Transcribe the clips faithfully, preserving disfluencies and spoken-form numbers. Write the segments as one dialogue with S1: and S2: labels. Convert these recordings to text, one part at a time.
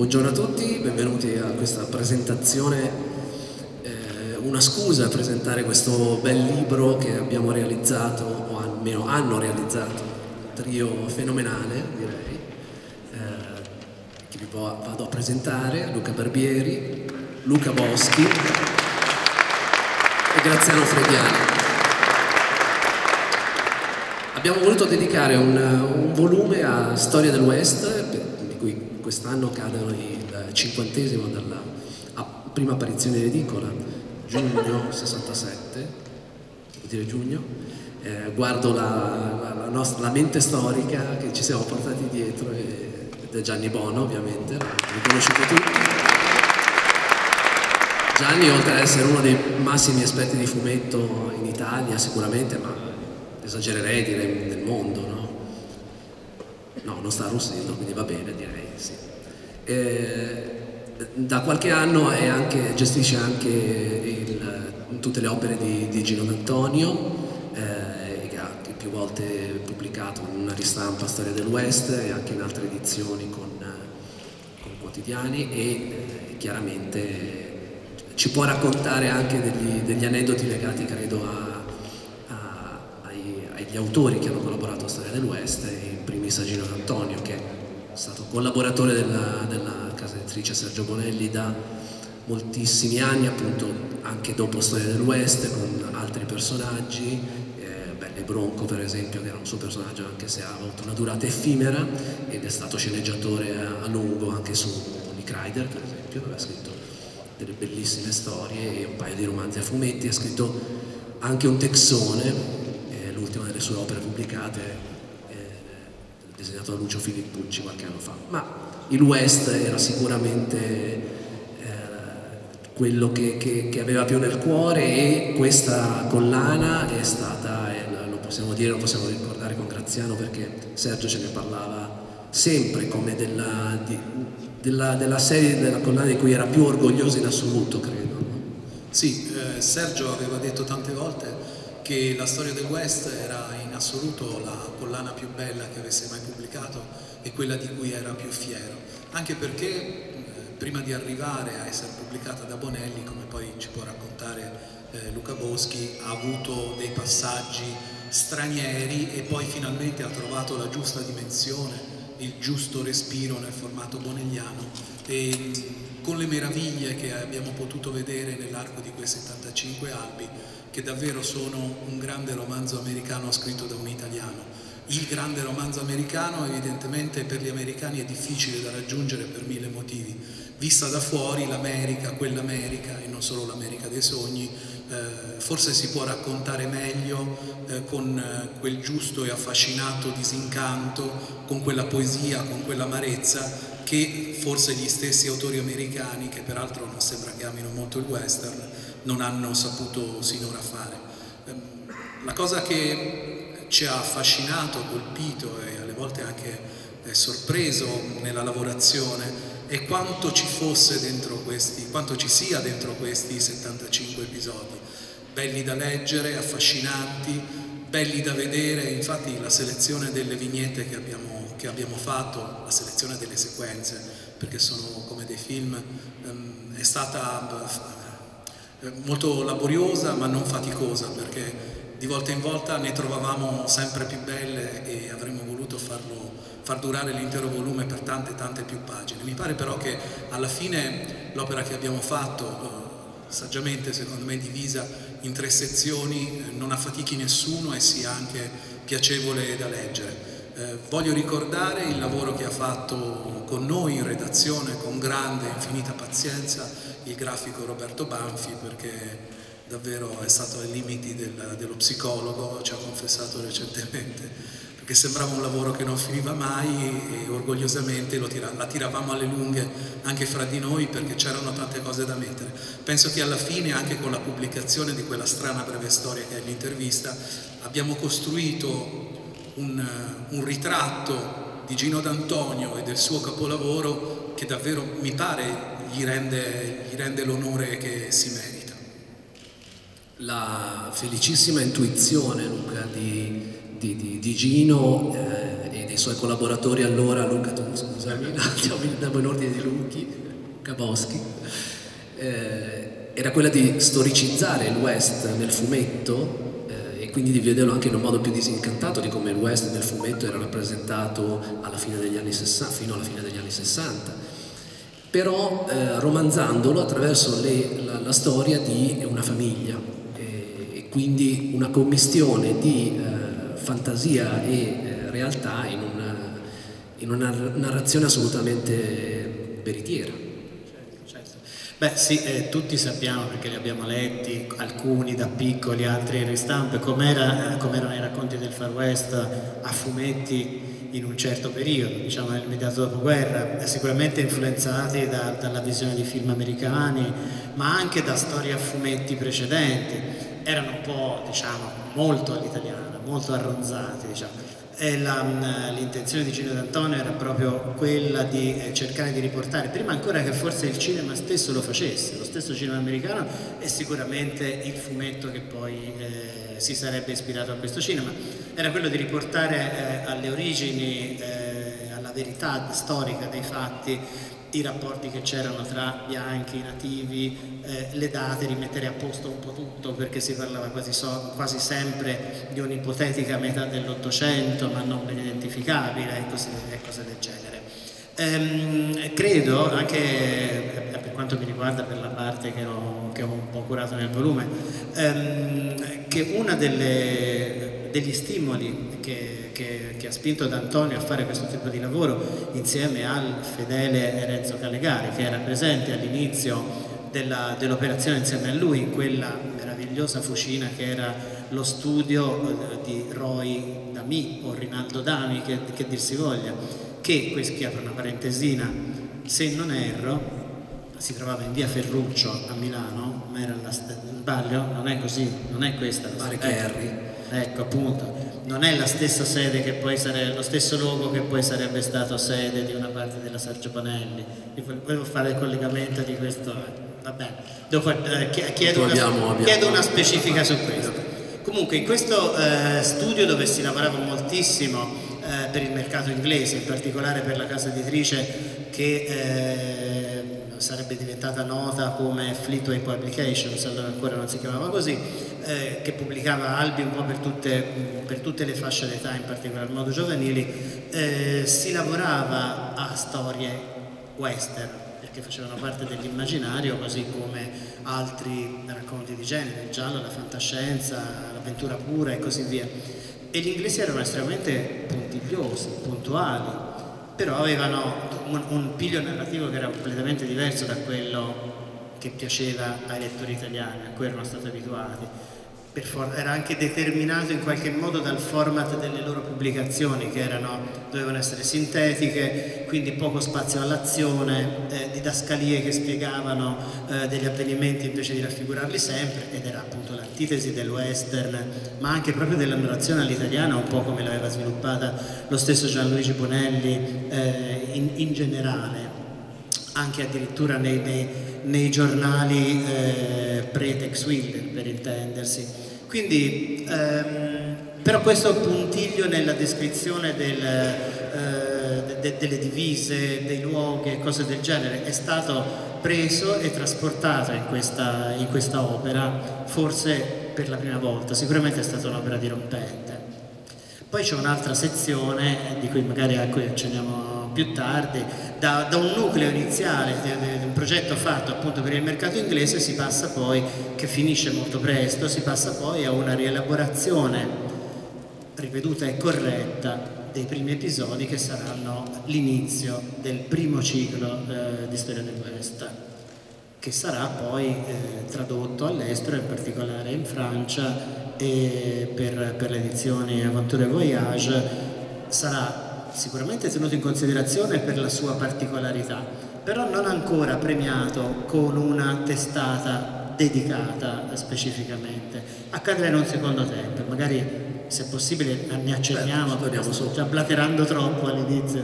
S1: Buongiorno a tutti, benvenuti a questa presentazione, eh, una scusa a presentare questo bel libro che abbiamo realizzato, o almeno hanno realizzato, un trio fenomenale direi, eh, che vi vado a presentare: Luca Barbieri, Luca Boschi e Graziano Frediani. Abbiamo voluto dedicare un, un volume a Storia del West, di cui quest'anno cadono il cinquantesimo dalla prima apparizione in edicola, giugno sessantasette, devo dire giugno. Eh, guardo la, la, la, nostra, la mente storica che ci siamo portati dietro, ed è Gianni Bono, ovviamente, lo conosciuto tutti. Gianni, oltre ad essere uno dei massimi esperti di fumetto in Italia, sicuramente, ma esagererei dire nel mondo, no? No, non sta arrossendo, quindi va bene, direi, sì. Eh, da qualche anno è anche, gestisce anche il, tutte le opere di, di Gino D'Antonio, eh, che ha più volte pubblicato in una ristampa Storia del West e anche in altre edizioni con, con quotidiani, e eh, chiaramente ci può raccontare anche degli, degli aneddoti legati, credo, a, a, ai, agli autori che hanno collaborato a Storia del West, e in primis a Gino D'Antonio, che è stato collaboratore della, della casa editrice Sergio Bonelli da moltissimi anni, appunto anche dopo Storia del West, con altri personaggi, eh, Belle Bronco per esempio, che era un suo personaggio anche se ha avuto una durata effimera, ed è stato sceneggiatore a, a lungo anche su Nick Ryder per esempio, dove ha scritto delle bellissime storie e un paio di romanzi a fumetti. Ha scritto anche un texone, eh, l'ultima delle sue opere pubblicate, disegnato da Lucio Filippucci qualche anno fa. Ma il West era sicuramente eh, quello che, che, che aveva più nel cuore, e questa collana è stata, eh, lo possiamo dire, lo possiamo ricordare con Graziano, perché Sergio ce ne parlava sempre come della, di, della, della serie, della collana di cui era più orgoglioso in assoluto, credo.
S2: Sì, eh, Sergio aveva detto tante volte che la Storia del West era in assoluto la collana più bella che avesse mai pubblicato e quella di cui era più fiero, anche perché eh, prima di arrivare a essere pubblicata da Bonelli, come poi ci può raccontare eh, Luca Boschi, ha avuto dei passaggi stranieri e poi finalmente ha trovato la giusta dimensione, il giusto respiro nel formato bonelliano, e con le meraviglie che abbiamo potuto vedere nell'arco di quei settantacinque albi, che davvero sono un grande romanzo americano scritto da un italiano. Il grande romanzo americano evidentemente per gli americani è difficile da raggiungere per mille motivi. Vista da fuori l'America, quell'America, e non solo l'America dei sogni, eh, forse si può raccontare meglio eh, con eh, quel giusto e affascinato disincanto, con quella poesia, con quell'amarezza che forse gli stessi autori americani, che peraltro non sembra che amino molto il western, non hanno saputo sinora fare. La cosa che ci ha affascinato, colpito e alle volte anche sorpreso nella lavorazione è quanto ci fosse dentro questi, quanto ci sia dentro questi settantacinque episodi, belli da leggere, affascinanti, belli da vedere. Infatti la selezione delle vignette che abbiamo, che abbiamo fatto, la selezione delle sequenze, perché sono come dei film, è stata molto laboriosa ma non faticosa, perché di volta in volta ne trovavamo sempre più belle e avremmo voluto farlo, far durare l'intero volume per tante tante più pagine. Mi pare però che alla fine l'opera che abbiamo fatto, eh, saggiamente secondo me divisa in tre sezioni, eh, non affatichi nessuno e sia anche piacevole da leggere. Eh, voglio ricordare il lavoro che ha fatto con noi in redazione con grande e infinita pazienza il grafico Roberto Banfi, perché davvero è stato ai limiti del, dello psicologo, ci ha confessato recentemente, perché sembrava un lavoro che non finiva mai, e orgogliosamente lo tira, la tiravamo alle lunghe anche fra di noi, perché c'erano tante cose da mettere. Penso che alla fine, anche con la pubblicazione di quella strana breve storia che è l'intervista, abbiamo costruito un, un ritratto di Gino D'Antonio e del suo capolavoro che davvero mi pare gli rende, gli rende l'onore che si merita.
S1: La felicissima intuizione, Luca, di, di, di, di Gino eh, e e i suoi collaboratori allora, Luca, tu scusami, andiamo in ordine di Lucchi, Luca Boschi, eh, era quella di storicizzare il West nel fumetto eh, e quindi di vederlo anche in un modo più disincantato di come il West nel fumetto era rappresentato alla fine degli anni sessanta, fino alla fine degli anni sessanta, però eh, romanzandolo attraverso le, la, la storia di una famiglia eh, e quindi una commistione di eh, fantasia e eh, realtà in una, in una narrazione assolutamente veritiera.
S3: Beh sì, eh, tutti sappiamo perché li abbiamo letti, alcuni da piccoli, altri in ristampe, com'era, com'erano i racconti del Far West a fumetti in un certo periodo, diciamo nell'immediato dopoguerra, sicuramente influenzati da, dalla visione di film americani, ma anche da storie a fumetti precedenti. Erano un po', diciamo, molto all'italiana, molto arronzati, diciamo. E l'intenzione di Gino D'Antonio era proprio quella di eh, cercare di riportare, prima ancora che forse il cinema stesso lo facesse, lo stesso cinema americano e sicuramente il fumetto che poi eh, si sarebbe ispirato a questo cinema, era quello di riportare eh, alle origini, eh, alla verità storica dei fatti, i rapporti che c'erano tra bianchi, nativi, eh, le date, rimettere a posto un po' tutto, perché si parlava quasi, so, quasi sempre di un'ipotetica metà dell'Ottocento ma non ben identificabile e cose, e cose del genere. Ehm, credo, anche per quanto mi riguarda, per la parte che ho, che ho un po' curato nel volume, ehm, che una delle, degli stimoli che, che, che ha spinto D'Antonio a fare questo tipo di lavoro insieme al fedele Renzo Calegari, che era presente all'inizio dell'operazione insieme a lui in quella meravigliosa fucina che era lo studio di Roy Dami o Rinaldo Dami, che, che dir si voglia, che, qui apro una parentesina, se non erro si trovava in via Ferruccio a Milano, ma era la sbaglio? Non è così, non è questa la
S1: Pare
S3: sede. Ecco, ecco appunto, non è la stessa sede che poi sarebbe, lo stesso logo che poi sarebbe stato sede di una parte della Sergio Panelli. Io volevo fare il collegamento di questo, vabbè, dopo eh, chiedo, una,
S1: abbiamo, abbiamo.
S3: chiedo una specifica su questo. Comunque in questo eh, studio dove si lavorava moltissimo eh, per il mercato inglese, in particolare per la casa editrice che eh, sarebbe diventata nota come Fleetway Publications, allora ancora non si chiamava così, eh, che pubblicava albi un po' per tutte, per tutte le fasce d'età, in particolar modo giovanili, eh, si lavorava a storie western, perché facevano parte dell'immaginario, così come altri racconti di genere, il giallo, la fantascienza, l'avventura pura e così via. E gli inglesi erano estremamente puntigliosi, puntuali, però avevano un, un piglio narrativo che era completamente diverso da quello che piaceva ai lettori italiani, a cui erano stati abituati. Per for- era anche determinato in qualche modo dal format delle loro pubblicazioni, che erano, dovevano essere sintetiche, quindi poco spazio all'azione, eh, didascalie che spiegavano eh, degli avvenimenti invece di raffigurarli sempre, ed era appunto l'antitesi del western, ma anche proprio della narrazione all'italiana, un po' come l'aveva sviluppata lo stesso Gianluigi Bonelli eh, in, in generale, anche addirittura nei, nei, nei giornali eh, pre-Tex Willer, per intendersi. Quindi, ehm, però questo puntiglio nella descrizione del, eh, de, delle divise, dei luoghi e cose del genere è stato preso e trasportato in questa, in questa opera, forse per la prima volta. Sicuramente è stata un'opera dirompente. Poi c'è un'altra sezione, di cui magari a cui accenniamo più tardi, da, da un nucleo iniziale di, di un progetto fatto appunto per il mercato inglese, si passa poi, che finisce molto presto, si passa poi a una rielaborazione ripetuta e corretta dei primi episodi che saranno l'inizio del primo ciclo eh, di Storia del West, che sarà poi eh, tradotto all'estero, in particolare in Francia, e per, per le edizioni Aventure Voyage sarà sicuramente tenuto in considerazione per la sua particolarità, però non ancora premiato con una testata dedicata specificamente. Accadrà in un secondo tempo, magari se possibile ne accenniamo, perché sto già blaterando troppo all'inizio.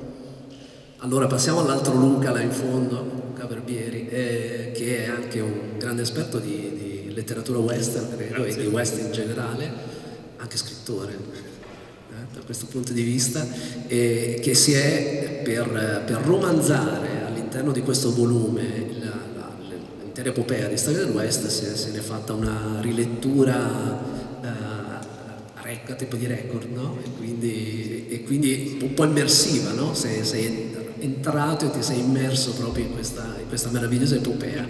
S1: Allora passiamo all'altro Luca là in fondo, Luca Barbieri, eh, che è anche un grande esperto di, di letteratura western, credo, e di west in generale, anche scrittore. da questo punto di vista, e che si è, per, per romanzare all'interno di questo volume l'intera epopea di Storia del West, se, se ne è fatta una rilettura uh, a tipo di record, no? E quindi, e quindi un po' immersiva, no? Sei, sei entrato e ti sei immerso proprio in questa, in questa meravigliosa epopea.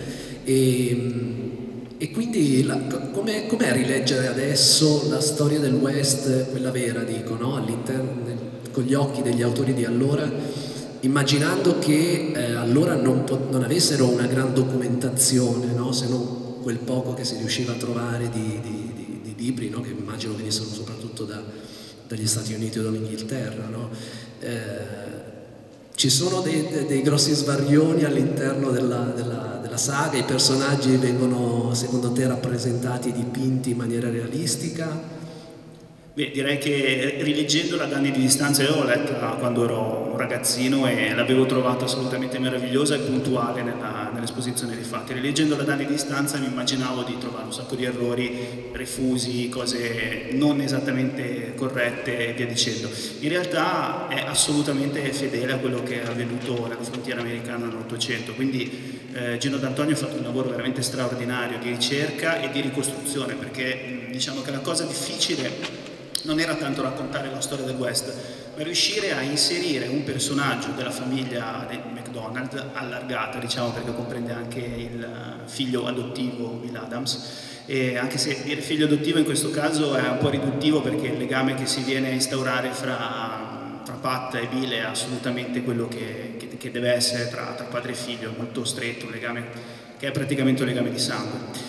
S1: E, E quindi com'è com rileggere adesso la storia del West, quella vera, dico, no? All'interno, con gli occhi degli autori di allora, immaginando che eh, allora non, non avessero una gran documentazione, no? Se non quel poco che si riusciva a trovare di, di, di, di libri, no? Che immagino venissero soprattutto da, dagli Stati Uniti o dall'Inghilterra, no? Eh, Ci sono dei, dei, dei grossi svarioni all'interno della, della, della saga, i personaggi vengono secondo te rappresentati e dipinti in maniera realistica?
S4: Beh, direi che rileggendola ad anni di distanza, io l'ho letta quando ero un ragazzino e l'avevo trovata assolutamente meravigliosa e puntuale nell'esposizione dei fatti. Rileggendola ad anni di distanza mi immaginavo di trovare un sacco di errori, refusi, cose non esattamente corrette e via dicendo. In realtà è assolutamente fedele a quello che è avvenuto nella frontiera americana nell'Ottocento, quindi eh, Gino D'Antonio ha fatto un lavoro veramente straordinario di ricerca e di ricostruzione, perché diciamo che la cosa difficile non era tanto raccontare la storia del West, ma riuscire a inserire un personaggio della famiglia di McDonald allargata, diciamo, perché comprende anche il figlio adottivo Bill Adams, e anche se dire figlio adottivo in questo caso è un po' riduttivo, perché il legame che si viene a instaurare fra, fra Pat e Bill è assolutamente quello che, che, che deve essere tra, tra padre e figlio, molto stretto, un legame che è praticamente un legame di sangue.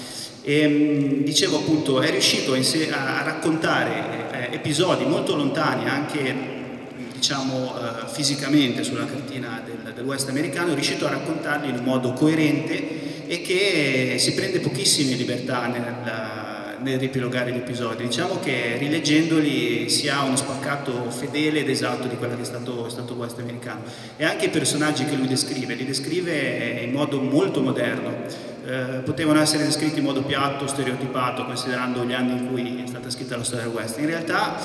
S4: E, dicevo appunto, è riuscito a, a raccontare eh, episodi molto lontani anche diciamo eh, fisicamente sulla cartina del, del West americano, è riuscito a raccontarli in un modo coerente e che si prende pochissime libertà nel, nel riepilogare gli episodi. Diciamo che rileggendoli si ha uno spaccato fedele ed esatto di quello che è stato, è stato il West americano, e anche i personaggi che lui descrive, li descrive in modo molto moderno. Eh, potevano essere descritti in modo piatto, stereotipato, considerando gli anni in cui è stata scritta la storia del West. In realtà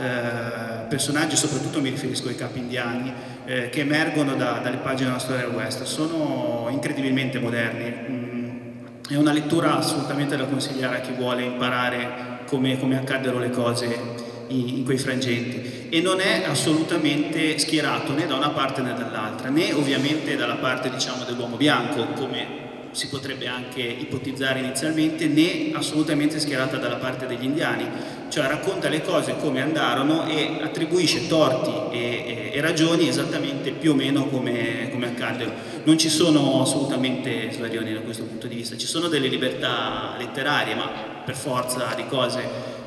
S4: eh, personaggi, soprattutto mi riferisco ai capi indiani, eh, che emergono da, dalle pagine della storia del West, sono incredibilmente moderni. Mm, è una lettura assolutamente da consigliare a chi vuole imparare come, come accaddero le cose in, in quei frangenti, e non è assolutamente schierato né da una parte né dall'altra, né ovviamente dalla parte, diciamo, dell'uomo bianco, come si potrebbe anche ipotizzare inizialmente, né assolutamente schierata dalla parte degli indiani, cioè racconta le cose come andarono e attribuisce torti e, e, e ragioni esattamente più o meno come, come accaddero. Non ci sono assolutamente svarioni da questo punto di vista, ci sono delle libertà letterarie, ma per forza di cose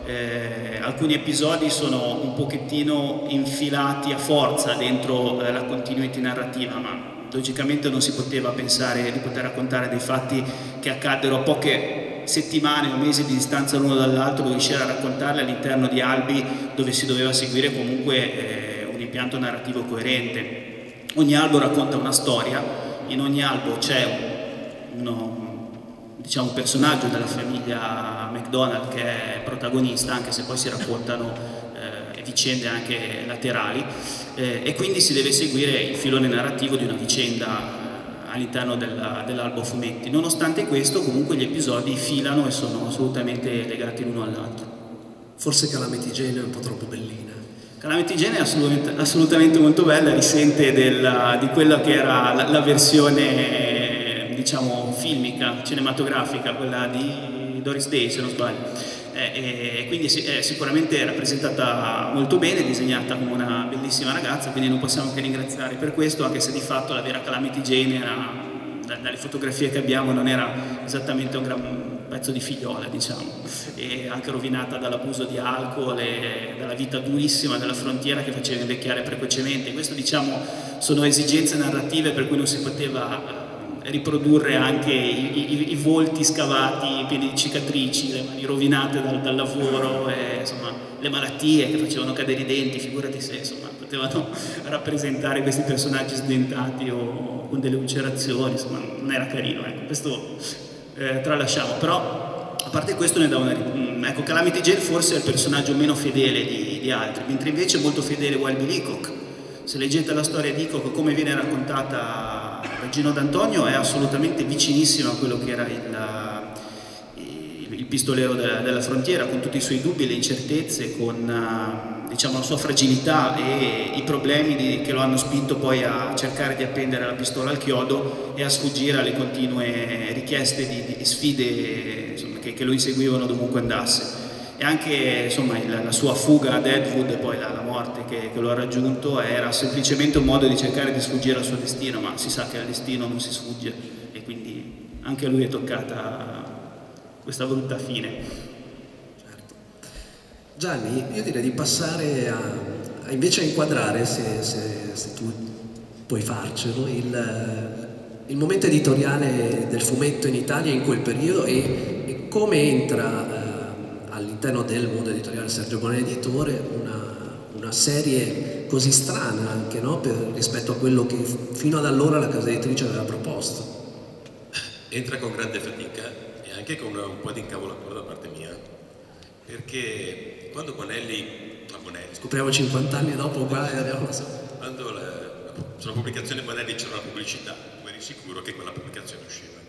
S4: eh, alcuni episodi sono un pochettino infilati a forza dentro eh, la continuity narrativa, ma logicamente non si poteva pensare di poter raccontare dei fatti che accaddero a poche settimane o mesi di distanza l'uno dall'altro, dove riuscire a raccontarli all'interno di albi dove si doveva seguire comunque eh, un impianto narrativo coerente. Ogni albo racconta una storia, in ogni albo c'è un, uno, diciamo, un personaggio della famiglia McDonald che è protagonista, anche se poi si raccontano vicende anche laterali, eh, e quindi si deve seguire il filone narrativo di una vicenda eh, all'interno dell'albo a fumetti. Nonostante questo, comunque gli episodi filano e sono assolutamente legati l'uno all'altro.
S1: Forse Calamity Jane è un po' troppo bellina.
S4: Calamity Jane è assolutamente, assolutamente molto bella, risente della, di quella che era la, la versione diciamo filmica, cinematografica, quella di Doris Day, se non sbaglio. E quindi è sicuramente rappresentata molto bene, disegnata come una bellissima ragazza, quindi non possiamo che ringraziare per questo, anche se di fatto la vera Calamity Jane era, dalle fotografie che abbiamo, non era esattamente un gran pezzo di figliola, diciamo, e anche rovinata dall'abuso di alcol e dalla vita durissima della frontiera che faceva invecchiare precocemente. Questo, diciamo, sono esigenze narrative per cui non si poteva riprodurre anche i, i, i volti scavati pieni di cicatrici, le mani rovinate dal, dal lavoro, e, insomma, le malattie che facevano cadere i denti, figurati se insomma, potevano rappresentare questi personaggi sdentati o con delle ulcerazioni, insomma non era carino, ecco. Questo eh, tralasciamo, però a parte questo ne dà una... Ecco, Calamity Jane forse è il personaggio meno fedele di, di altri, mentre invece è molto fedele Wild Bill Hickok. Se leggete la storia di Hickok, come viene raccontata da Gino D'Antonio, è assolutamente vicinissima a quello che era il, il, il pistolero della, della frontiera, con tutti i suoi dubbi, le incertezze, con diciamo, la sua fragilità e i problemi di, che lo hanno spinto poi a cercare di appendere la pistola al chiodo e a sfuggire alle continue richieste di, di sfide insomma, che, che lo inseguivano dovunque andasse. E anche insomma, il, la sua fuga a Deadwood e poi la, la morte che, che lo ha raggiunto era semplicemente un modo di cercare di sfuggire al suo destino, ma si sa che al destino non si sfugge e quindi anche a lui è toccata questa brutta fine.
S1: Certo. Gianni, io direi di passare a, a invece a inquadrare, se, se, se tu puoi farcelo, il, il momento editoriale del fumetto in Italia in quel periodo e, e come entra all'interno del mondo editoriale Sergio Bonelli editore una, una serie così strana anche, no? Per, rispetto a quello che fino ad allora la casa editrice aveva proposto.
S5: Entra con grande fatica e anche con una, un po' di incavolatura da parte mia, perché quando Bonelli, ah, Bonelli
S1: scopriamo cinquanta anni dopo qua e abbiamo la
S5: quando la, sulla pubblicazione Bonelli c'era una pubblicità, come eri sicuro che quella pubblicazione usciva.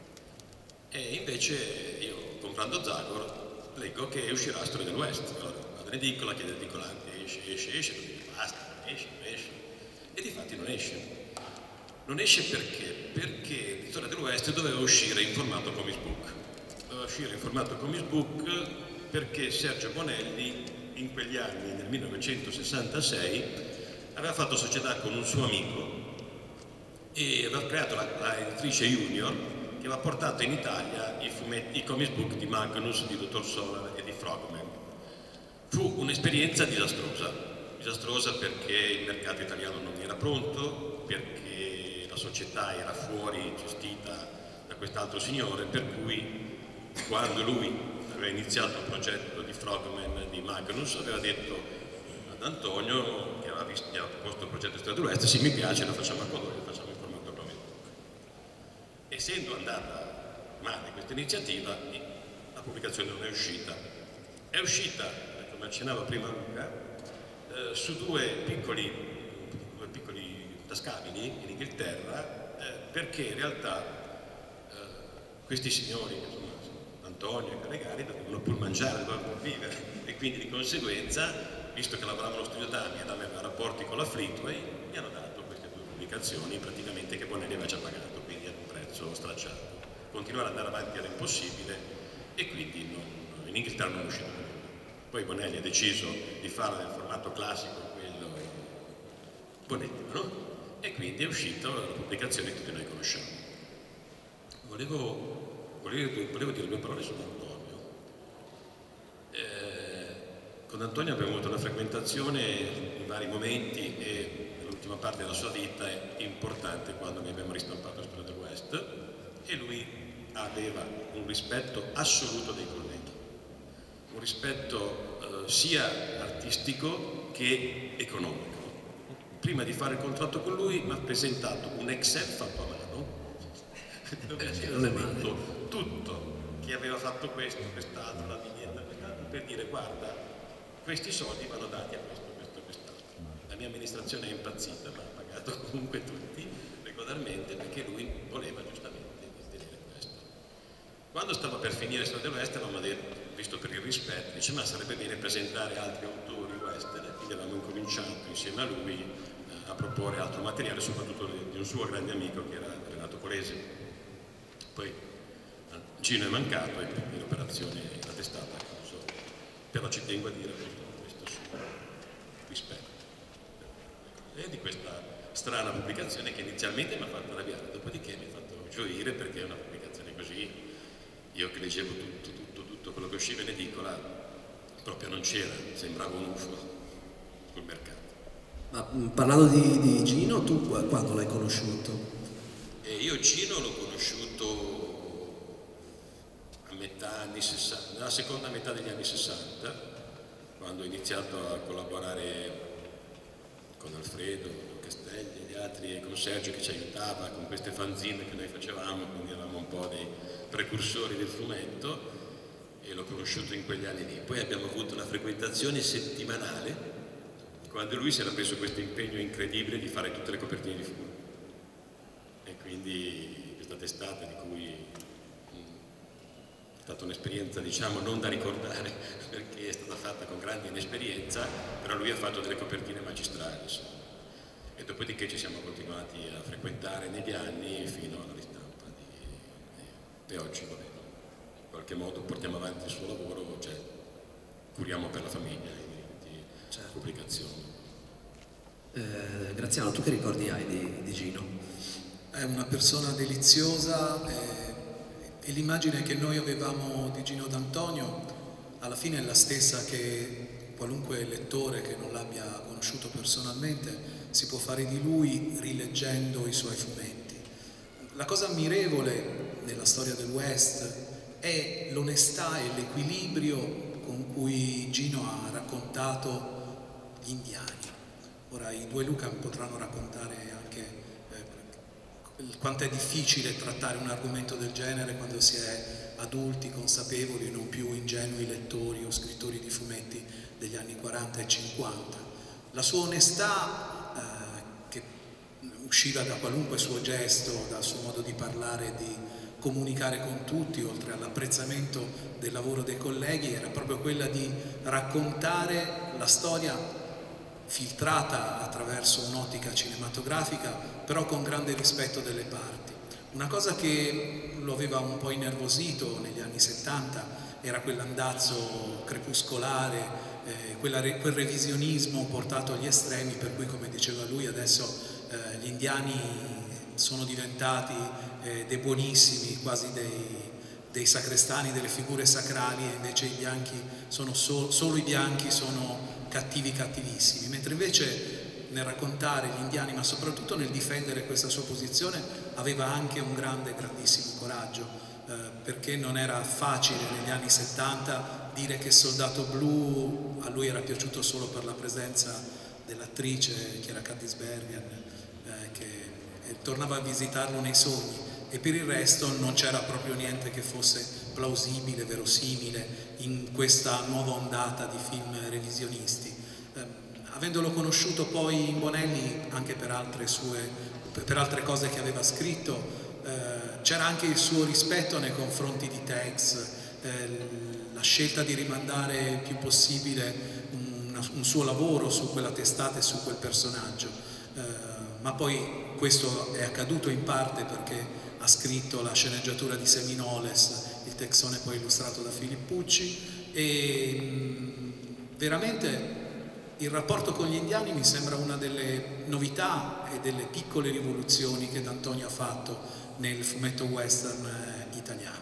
S5: E invece io comprando Zagor leggo che uscirà Storia del West. Allora vado in edicola, chiede all'edicolante, esce, esce, esce, tu dici basta, non esce, non esce. E difatti non esce. Non esce perché? Perché Storia del West doveva uscire in formato comic book. Doveva uscire in formato comic book perché Sergio Bonelli in quegli anni, nel millenovecentosessantasei, aveva fatto società con un suo amico e aveva creato la, la editrice Junior, che aveva portato in Italia i, fumetti, i comic book di Magnus, di Dottor Solar e di Frogman. Fu un'esperienza disastrosa, disastrosa perché il mercato italiano non era pronto, perché la società era fuori, gestita da quest'altro signore, per cui quando lui aveva iniziato il progetto di Frogman di Magnus aveva detto ad Antonio, che aveva, visto, che aveva proposto il progetto di Storia dell'Ouest, sì mi piace, lo facciamo a colore, lo facciamo in formato comic book. Essendo andata male questa iniziativa, la pubblicazione non è uscita. È uscita, come accennava prima Luca, eh, su due piccoli, due piccoli tascabili in Inghilterra, eh, perché in realtà eh, questi signori, che sono Antonio e Calegari, dovevano pur mangiare, dovevano pur vivere, e quindi di conseguenza, visto che lavoravano allo studio Dami e Dami aveva rapporti con la Fleetway, mi hanno dato queste due pubblicazioni praticamente che Bonelli aveva già pagato, quindi a un prezzo stracciato. Continuare ad andare avanti era impossibile e quindi non, in Inghilterra non è uscito più. Poi Bonelli ha deciso di farlo nel formato classico, quello Bonelli, no? E quindi è uscita la pubblicazione che tutti noi conosciamo. Volevo, volevo, volevo dire due parole su Antonio. Eh, con Antonio abbiamo avuto una frequentazione in vari momenti e l'ultima parte della sua vita è importante quando ne abbiamo ristampato Storia del West e lui aveva un rispetto assoluto dei colleghi, un rispetto eh, sia artistico che economico. Prima di fare il contratto con lui mi ha presentato un Excel fatto a mano dove c'era scritto tutto, chi aveva fatto questo, quest'altro, la vignetta, quest'altro, per dire guarda, questi soldi vanno dati a questo, questo, quest'altro. La mia amministrazione è impazzita, ma ha pagato comunque tutti regolarmente perché lui voleva giustamente ottenere questo. Quando stava per finire Storia dell'West avevamo detto, visto per il rispetto, dice ma sarebbe bene presentare altri autori western, quindi avevamo incominciato insieme a lui eh, a proporre altro materiale, soprattutto di un suo grande amico che era Renato Polesi. Poi Gino è mancato e quindi l'operazione la testata ha chiuso, però ci tengo a dire questo suo rispetto. E di questa strana pubblicazione che inizialmente mi ha fatto arrabbiare, dopodiché mi ha fatto gioire perché è una pubblicazione così, io che leggevo tutto, tutto, tutto quello che usciva in edicola, proprio non c'era, sembrava un U F O sul mercato.
S1: Ma parlando di, di Gino, tu quando l'hai conosciuto?
S5: E io Gino l'ho conosciuto a metà anni sessanta, nella seconda metà degli anni sessanta, quando ho iniziato a collaborare con Alfredo, con Castelli e gli altri, e con Sergio che ci aiutava con queste fanzine che noi facevamo, quindi eravamo un po' dei precursori del fumetto. e l'ho conosciuto in quegli anni lì. Poi abbiamo avuto una frequentazione settimanale quando lui si era preso questo impegno incredibile di fare tutte le copertine di Fumo. E quindi questa testata di cui è stata un'esperienza, diciamo, non da ricordare perché è stata fatta con grande inesperienza, però lui ha fatto delle copertine magistrali, insomma. E dopodiché ci siamo continuati a frequentare negli anni fino alla ristampa di... e oggi, vabbè, in qualche modo portiamo avanti il suo lavoro, cioè curiamo per la famiglia i diritti, certo, pubblicazioni.
S1: Eh, Graziano, tu che ricordi hai di, di Gino?
S2: È una persona deliziosa e, e l'immagine che noi avevamo di Gino D'Antonio alla fine è la stessa che qualunque lettore che non l'abbia conosciuto personalmente si può fare di lui rileggendo i suoi fumetti. La cosa ammirevole nella storia del West è l'onestà e l'equilibrio con cui Gino ha raccontato gli indiani. Ora i due Luca potranno raccontare anche eh, quanto è difficile trattare un argomento del genere quando si è adulti, consapevoli e non più ingenui lettori o scrittori di fumetti degli anni quaranta e cinquanta. La sua onestà, eh, che usciva da qualunque suo gesto, dal suo modo di parlare, di comunicare con tutti, oltre all'apprezzamento del lavoro dei colleghi, era proprio quella di raccontare la storia filtrata attraverso un'ottica cinematografica, però con grande rispetto delle parti. Una cosa che lo aveva un po' innervosito negli anni settanta era quell'andazzo crepuscolare, eh, quella, quel revisionismo portato agli estremi, per cui, come diceva lui, adesso eh, gli indiani sono diventati eh, dei buonissimi, quasi dei, dei sacrestani, delle figure sacrali, e invece i bianchi sono so, solo i bianchi sono cattivi cattivissimi, mentre invece nel raccontare gli indiani, ma soprattutto nel difendere questa sua posizione, aveva anche un grande, grandissimo coraggio, eh, perché non era facile negli anni settanta dire che Soldato Blu a lui era piaciuto solo per la presenza dell'attrice che era Candice Bergen, eh, che eh, tornava a visitarlo nei sogni, e per il resto non c'era proprio niente che fosse plausibile, verosimile in questa nuova ondata di film revisionisti. Eh, avendolo conosciuto poi in Bonelli anche per altre sue, per altre cose che aveva scritto, eh, c'era anche il suo rispetto nei confronti di Tex, eh, la scelta di rimandare il più possibile un, un suo lavoro su quella testata e su quel personaggio, eh, ma poi questo è accaduto in parte perché ha scritto la sceneggiatura di Seminoles, il texone poi illustrato da Filippucci, e mh, veramente il rapporto con gli indiani mi sembra una delle novità e delle piccole rivoluzioni che D'Antonio ha fatto nel fumetto western eh, italiano.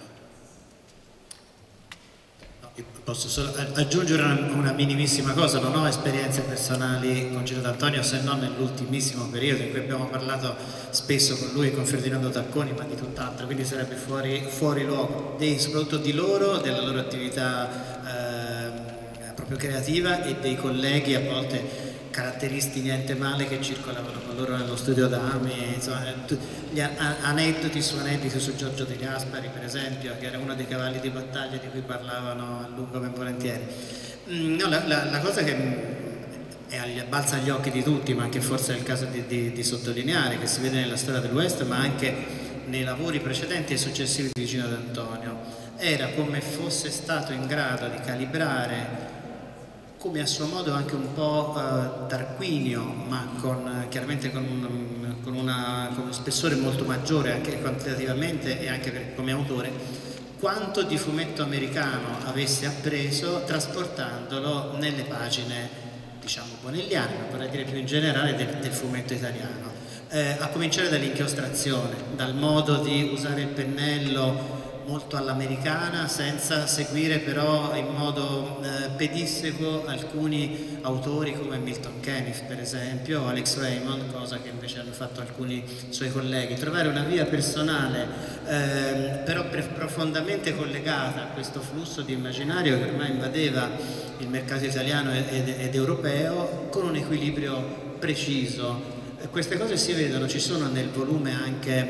S3: Posso solo aggiungere una, una minimissima cosa, non ho esperienze personali con Gino D'Antonio se non nell'ultimissimo periodo in cui abbiamo parlato spesso con lui e con Ferdinando Tacconi, ma di tutt'altro, quindi sarebbe fuori, fuori luogo, dei, soprattutto di loro, della loro attività eh, proprio creativa e dei colleghi a volte caratteristi niente male che circolavano con loro nello studio d'Ami, insomma, gli aneddoti su aneddoti su Giorgio De Gaspari, per esempio, che era uno dei cavalli di battaglia di cui parlavano a lungo ben volentieri. No, la, la, la cosa che è agli, balza agli occhi di tutti, ma che forse è il caso di, di, di sottolineare, che si vede nella storia del West, ma anche nei lavori precedenti e successivi di Gino D'Antonio, era come fosse stato in grado di calibrare, come a suo modo anche un po' uh, Tarquinio, ma con, chiaramente con, un, con, una, con uno spessore molto maggiore anche quantitativamente e anche per, come autore, quanto di fumetto americano avesse appreso trasportandolo nelle pagine, diciamo, bonelliane, ma vorrei dire più in generale del, del fumetto italiano. Eh, a cominciare dall'inchiostrazione, dal modo di usare il pennello molto all'americana, senza seguire però in modo eh, pedissequo alcuni autori come Milton Caniff, per esempio, o Alex Raymond, cosa che invece hanno fatto alcuni suoi colleghi. Trovare una via personale eh, però profondamente collegata a questo flusso di immaginario che ormai invadeva il mercato italiano ed, ed europeo, con un equilibrio preciso. Queste cose si vedono, ci sono nel volume anche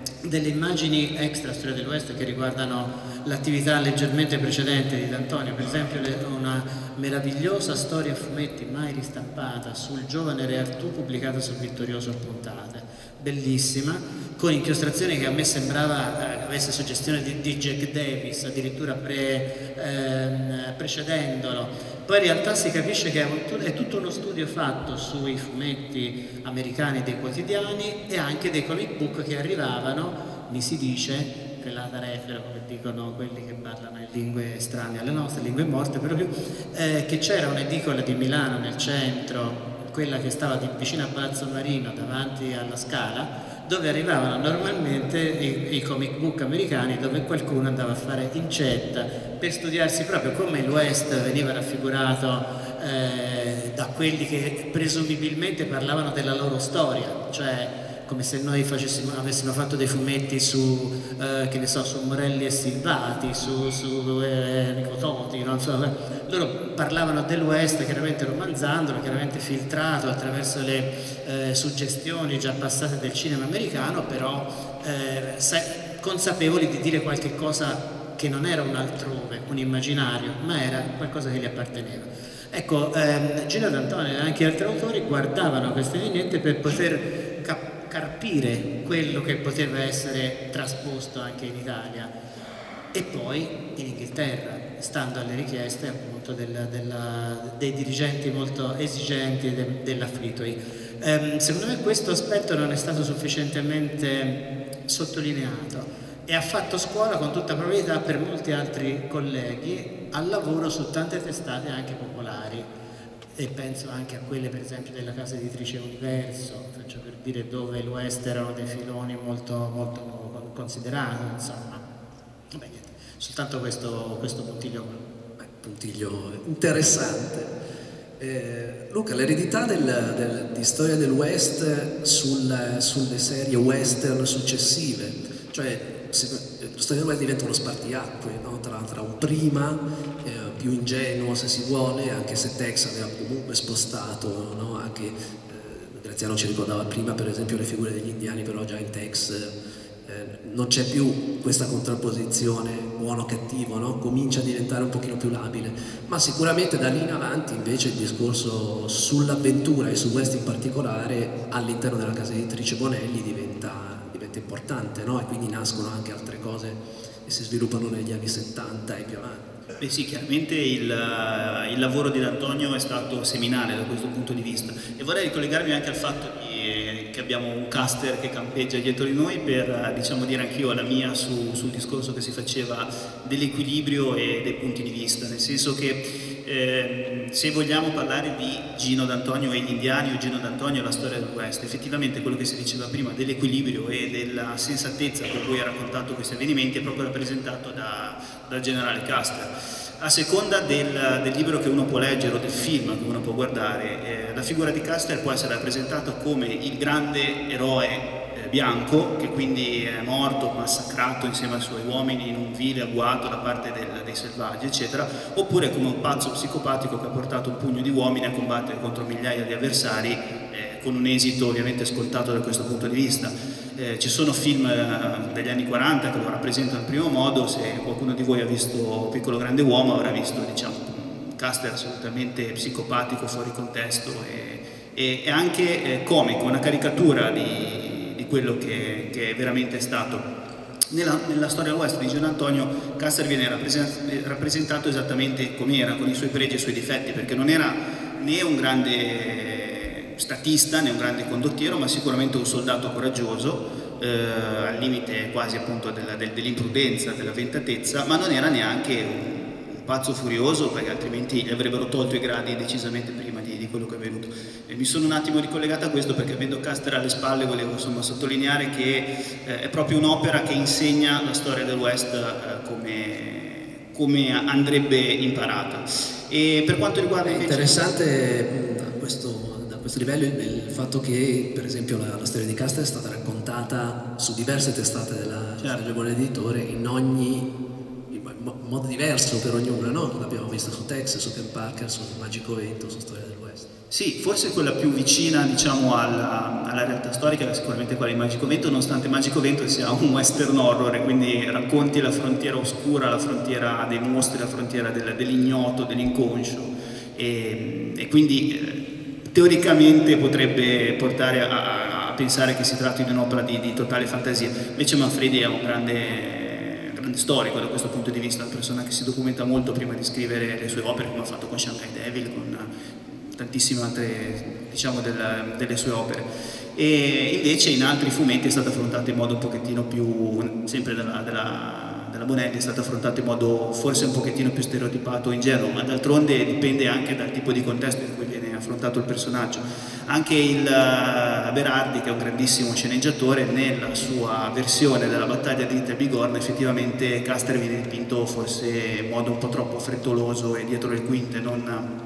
S3: delle immagini extra Storia dell'Ouest che riguardano l'attività leggermente precedente di D'Antonio, per esempio una meravigliosa storia a fumetti mai ristampata sul giovane Re Artù pubblicata sul Vittorioso a puntate, bellissima, con inchiostrazioni che a me sembrava eh, avesse suggestione di, di Jack Davis, addirittura pre, ehm, precedendolo. Poi in realtà si capisce che è tutto uno studio fatto sui fumetti americani dei quotidiani e anche dei comic book che arrivavano, mi si dice, pelata refero, come dicono quelli che parlano in lingue strane alle nostre, lingue morte proprio, eh, che c'era un'edicola di Milano nel centro, quella che stava di, vicino a Palazzo Marino, davanti alla Scala, dove arrivavano normalmente i, i comic book americani, dove qualcuno andava a fare incetta per studiarsi proprio come il West veniva raffigurato eh, da quelli che presumibilmente parlavano della loro storia, cioè come se noi facessimo, avessimo fatto dei fumetti su, eh, che ne so, su Morelli e Silvati, su, su eh, Nicototi, non so, loro parlavano del West chiaramente romanzandolo, chiaramente filtrato attraverso le eh, suggestioni già passate del cinema americano, però eh, consapevoli di dire qualche cosa che non era un altrove, un immaginario, ma era qualcosa che gli apparteneva. Ecco, ehm, Gino D'Antonio e anche altri autori guardavano queste vignette per poter capire carpire quello che poteva essere trasposto anche in Italia e poi in Inghilterra, stando alle richieste appunto della, della, dei dirigenti molto esigenti de, della Fleetway. Um, secondo me questo aspetto non è stato sufficientemente sottolineato e ha fatto scuola con tutta probabilità per molti altri colleghi al lavoro su tante testate anche popolari. E penso anche a quelle per esempio della casa editrice Universo, faccio per dire, dove il West erano dei filoni molto, molto considerati, insomma. Vabbè, niente, soltanto questo, questo puntiglio.
S1: Beh, puntiglio interessante. Eh, Luca, l'eredità del, del, di Storia del West sul, sulle serie western successive, cioè Storia del West diventa uno spartiacque, no? tra, tra un prima eh, più ingenuo se si vuole, anche se Tex aveva comunque spostato, no? Anche eh, Graziano ci ricordava prima per esempio le figure degli indiani, però già in Tex eh, non c'è più questa contrapposizione buono-cattivo, no? Comincia a diventare un pochino più labile, ma sicuramente da lì in avanti invece il discorso sull'avventura e sul West in particolare all'interno della casa editrice Bonelli diventa importante, no? E quindi nascono anche altre cose che si sviluppano negli anni settanta e più avanti.
S4: Beh sì, chiaramente il, il lavoro di D'Antonio è stato seminale da questo punto di vista e vorrei ricollegarmi anche al fatto di, che abbiamo un caster che campeggia dietro di noi per, diciamo, dire anch'io la mia su, sul discorso che si faceva dell'equilibrio e dei punti di vista, nel senso che eh, se vogliamo parlare di Gino D'Antonio e gli indiani o Gino D'Antonio e la storia del West, effettivamente quello che si diceva prima dell'equilibrio e della sensatezza con cui ha raccontato questi avvenimenti è proprio rappresentato da, dal generale Custer. A seconda del, del libro che uno può leggere o del film che uno può guardare, eh, la figura di Custer può essere rappresentata come il grande eroe eh, bianco che quindi è morto, massacrato insieme ai suoi uomini in un vile agguato da parte del, dei selvaggi, eccetera, oppure come un pazzo psicopatico che ha portato un pugno di uomini a combattere contro migliaia di avversari eh, con un esito ovviamente scontato da questo punto di vista. Eh, ci sono film eh, degli anni quaranta che lo rappresentano in primo modo, se qualcuno di voi ha visto Piccolo Grande Uomo avrà visto, diciamo, un Custer assolutamente psicopatico, fuori contesto e, e, e anche eh, comico, una caricatura di, di quello che, che è veramente stato. Nella, nella storia West di Gino D'Antonio Custer viene rappresentato esattamente come era, con i suoi pregi e i suoi difetti, perché non era né un grande statista né un grande condottiero, ma sicuramente un soldato coraggioso, eh, al limite quasi appunto della, del, dell'imprudenza, della ventatezza, ma non era neanche un, un pazzo furioso, perché altrimenti gli avrebbero tolto i gradi decisamente prima di, di quello che è avvenuto. E mi sono un attimo ricollegata a questo perché avendo Custer alle spalle volevo insomma sottolineare che eh, è proprio un'opera che insegna la storia del West eh, come, come andrebbe imparata. E per quanto riguarda
S1: è
S4: invece...
S1: interessante a questo A questo livello il, il fatto che per esempio la, la storia di Custer è stata raccontata su diverse testate della certo. buon editore in ogni in modo diverso per ognuna, no? L'abbiamo vista su Tex, su Ken Parker, su Magico Vento, su Storia del West.
S4: Sì, forse quella più vicina, diciamo, alla, alla realtà storica era sicuramente quella di Magico Vento, nonostante Magico Vento sia un western horror e quindi racconti la frontiera oscura, la frontiera dei mostri, la frontiera del, dell'ignoto, dell'inconscio e, e quindi eh, teoricamente potrebbe portare a, a pensare che si tratti di un'opera di, di totale fantasia. Invece Manfredi è un grande, grande storico da questo punto di vista, una persona che si documenta molto prima di scrivere le sue opere, come ha fatto con Shanghai Devil, con tantissime altre, diciamo, della, delle sue opere, e invece in altri fumetti è stata affrontata in modo un pochettino più, sempre della, della, della Bonelli, è stata affrontata in modo forse un pochettino più stereotipato o ingenuo, ma d'altronde dipende anche dal tipo di contesto in cui viene affrontato il personaggio. Anche il Berardi, che è un grandissimo sceneggiatore, nella sua versione della battaglia di Inter Bigorna effettivamente Custer viene dipinto forse in modo un po' troppo frettoloso e dietro le quinte, non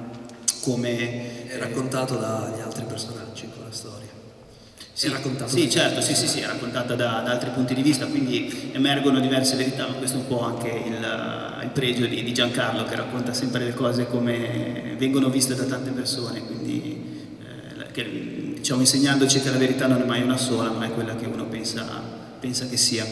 S4: come
S1: è raccontato dagli altri personaggi in quella storia.
S4: Sì,
S1: è raccontato
S4: sì certo, sì, sì, sì, è raccontata da, da altri punti di vista, quindi emergono diverse verità, ma questo è un po' anche il, il pregio di, di Giancarlo, che racconta sempre le cose come vengono viste da tante persone, quindi eh, che, diciamo, insegnandoci che la verità non è mai una sola, ma è quella che uno pensa, pensa che sia.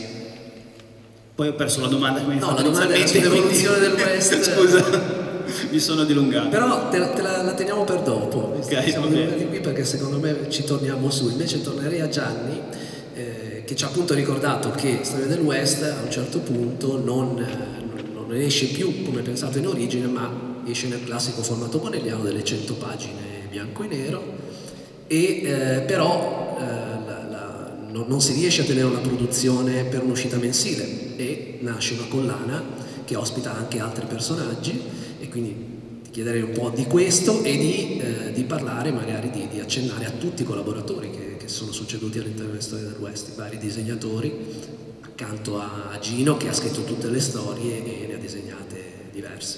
S4: Poi ho perso la domanda che mi hai
S1: no,
S4: fatto.
S1: La domanda è sull'evoluzione del West.
S4: Scusa. Mi sono dilungato.
S1: Però te, te la, la teniamo per dopo.
S4: Okay,
S1: siamo venuti qui perché secondo me ci torniamo su. Invece tornerei a Gianni, eh, che ci ha appunto ricordato che Storia del West a un certo punto non, non, non esce più come pensato in origine, ma esce nel classico formato bonelliano delle cento pagine bianco e nero, e eh, però eh, la, la, no, non si riesce a tenere una produzione per un'uscita mensile, e nasce una collana che ospita anche altri personaggi. E quindi ti chiederei un po' di questo e di, eh, di parlare, magari di, di accennare a tutti i collaboratori che, che sono succeduti all'interno della Storia del West, i vari disegnatori, accanto a Gino che ha scritto tutte le storie e ne ha disegnate diverse.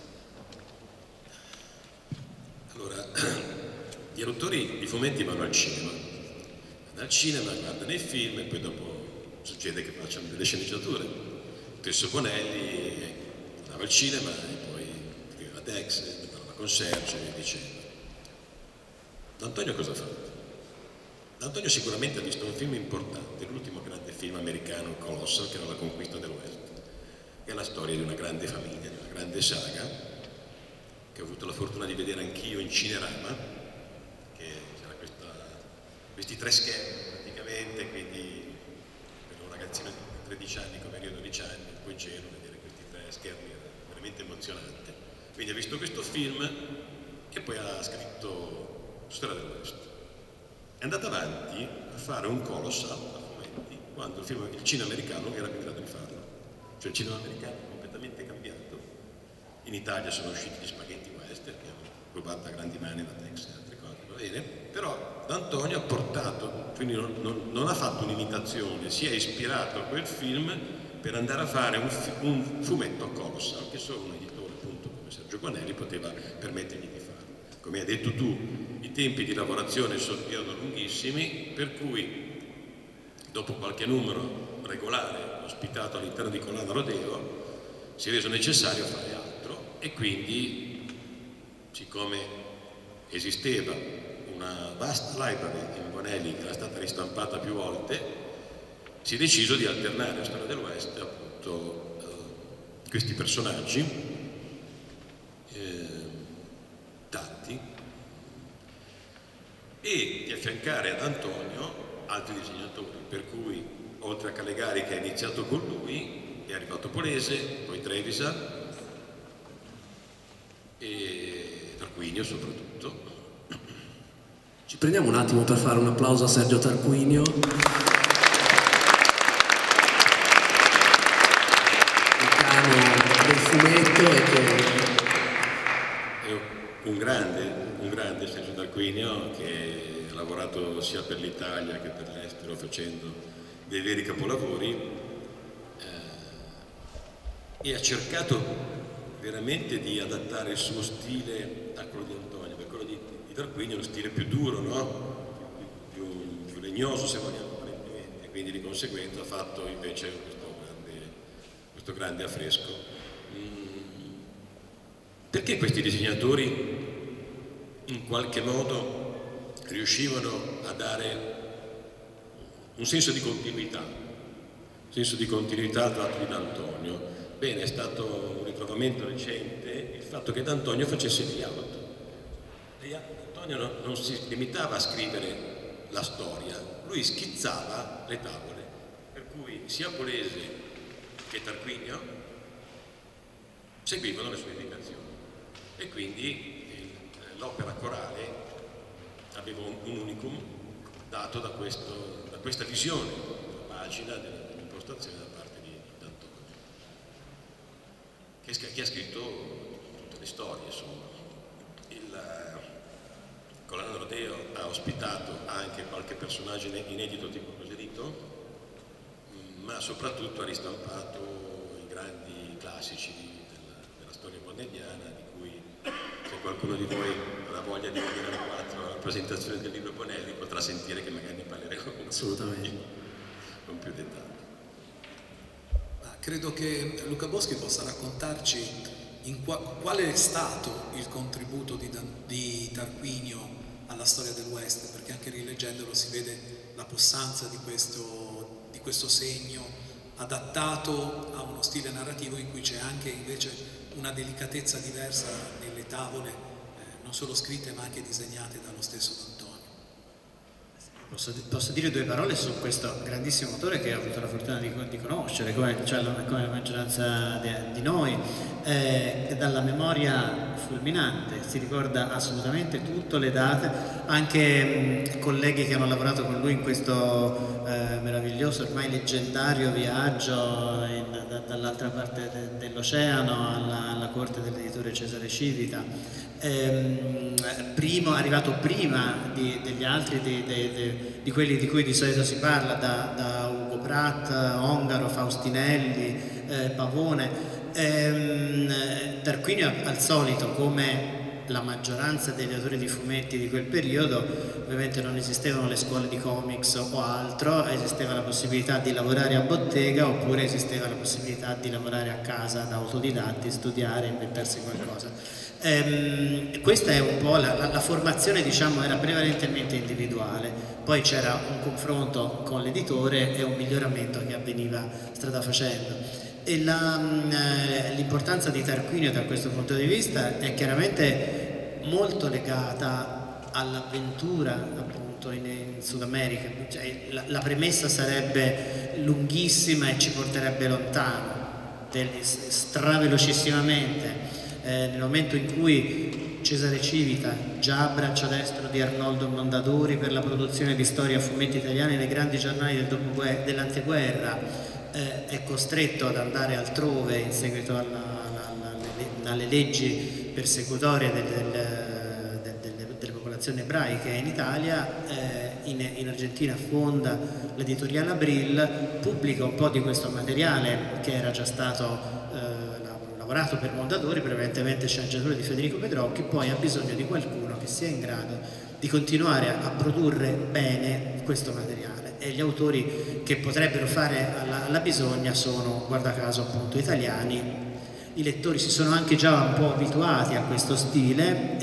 S5: Allora, gli autori di fumetti vanno al cinema, vanno al cinema, guardano i film e poi dopo succede che facciano delle sceneggiature. Stesso Bonelli andava al cinema e poi Dex, parlava con Sergio e via dicendo. D'Antonio cosa ha fatto? D'Antonio sicuramente ha visto un film importante, l'ultimo grande film americano, Colossal, che era La conquista dell'Oest, che è la storia di una grande famiglia, di una grande saga, che ho avuto la fortuna di vedere anch'io in Cinerama, che c'era questa, questi tre schermi praticamente, quindi per un ragazzino di tredici anni come io, dodici anni, un po' ingenuo, vedere questi tre schermi era veramente emozionante. Quindi ha visto questo film e poi ha scritto Storia del West. È andato avanti a fare un colossal a fumetti quando il, film, il cinema americano non era più in grado di farlo. Cioè il cinema americano è completamente cambiato. In Italia sono usciti gli spaghetti western che hanno rubato a grandi mani da Tex e altre cose, va bene? Però D'Antonio ha portato, quindi non, non, non ha fatto un'imitazione, si è ispirato a quel film per andare a fare un, un fumetto colossal, che solo un editore appunto come Sergio Bonelli poteva permettergli di fare. Come hai detto tu, i tempi di lavorazione erano lunghissimi, per cui dopo qualche numero regolare ospitato all'interno di Collana Rodeo si è reso necessario fare altro, e quindi, siccome esisteva una vasta library in Bonelli che era stata ristampata più volte, si è deciso di alternare a Storia del West appunto eh, questi personaggi eh, tanti, e di affiancare ad Antonio altri disegnatori, per cui oltre a Calegari, che ha iniziato con lui, è arrivato Polese, poi Trevisan e Tarquinio soprattutto.
S1: Ci prendiamo un attimo per fare un applauso a Sergio Tarquinio. Del fumetto, e che
S5: è un grande, un grande Sergio Tarquinio, che ha lavorato sia per l'Italia che per l'estero facendo dei veri capolavori, eh, e ha cercato veramente di adattare il suo stile a quello di Antonio, perché quello di, di Tarquinio è uno stile più duro, no? più, più, più legnoso, se vogliamo, apparentemente, quindi di conseguenza ha fatto invece questo questo grande affresco. Perché questi disegnatori in qualche modo riuscivano a dare un senso di continuità, un senso di continuità al tratto di D'Antonio. Bene, è stato un ritrovamento recente il fatto che D'Antonio facesse il layout. D'Antonio non, non si limitava a scrivere la storia, lui schizzava le tavole, per cui sia Polese che Tarquinio seguivano le sue indicazioni e quindi l'opera corale aveva un, un unicum dato da, questo, da questa visione della pagina, dell'impostazione da parte di D'Antonio, che, che ha scritto tutte le storie. Insomma. Il Collana Rodeo ha ospitato anche qualche personaggio inedito tipo Proselito, ma soprattutto ha ristampato i grandi classici della, della storia bonelliana, di cui se qualcuno di voi ha la voglia di venire alle quattro alla presentazione del libro Bonelli potrà sentire che magari ne parleremo assolutamente con più dettagli.
S2: Ma credo che Luca Boschi possa raccontarci in qua, quale è stato il contributo di, di Tarquinio alla storia del West, perché anche rileggendolo si vede la possanza di questo, di questo segno adattato a uno stile narrativo in cui c'è anche invece una delicatezza diversa nelle tavole, eh, non solo scritte ma anche disegnate dallo stesso D'Antonio.
S3: Posso, posso dire due parole su questo grandissimo autore che ho avuto la fortuna di, di conoscere, come, cioè la, come la maggioranza di, di noi, eh, dalla memoria fulminante, si ricorda assolutamente tutto, le date, anche mh, colleghi che hanno lavorato con lui in questo eh, meraviglioso, ormai leggendario viaggio da, dall'altra parte de, dell'oceano alla, alla corte dell'editore Cesare Civita. Ehm, primo, arrivato prima di, degli altri, di, di, di, di quelli di cui di solito si parla, da, da Ugo Pratt, Ongaro, Faustinelli, eh, Pavone. Ehm, Tarquinio al solito, come la maggioranza degli autori di fumetti di quel periodo, ovviamente non esistevano le scuole di comics o altro, esisteva la possibilità di lavorare a bottega oppure esisteva la possibilità di lavorare a casa da autodidatti, studiare, inventarsi qualcosa. Ehm, questa è un po' la, la, la formazione, diciamo, era prevalentemente individuale, poi c'era un confronto con l'editore e un miglioramento che avveniva strada facendo. E l'importanza di Tarquinio da questo punto di vista è chiaramente molto legata all'avventura appunto in, in Sud America, cioè, la, la premessa sarebbe lunghissima e ci porterebbe lontano, del, stravelocissimamente. Eh, nel momento in cui Cesare Civita, già a braccio destro di Arnoldo Mondadori per la produzione di storie a fumetti italiani nei grandi giornali del dell'anteguerra, eh, è costretto ad andare altrove in seguito alla, alla, alla, alle leggi persecutorie del, del, del, del, delle popolazioni ebraiche in Italia, eh, in, in Argentina fonda l'editoriale Abril, pubblica un po' di questo materiale che era già stato lavorato per Mondadori, prevalentemente sceneggiatore di Federico Pedrocchi, poi ha bisogno di qualcuno che sia in grado di continuare a produrre bene questo materiale, e gli autori che potrebbero fare alla, alla bisogna sono, guarda caso, appunto italiani. I lettori si sono anche già un po' abituati a questo stile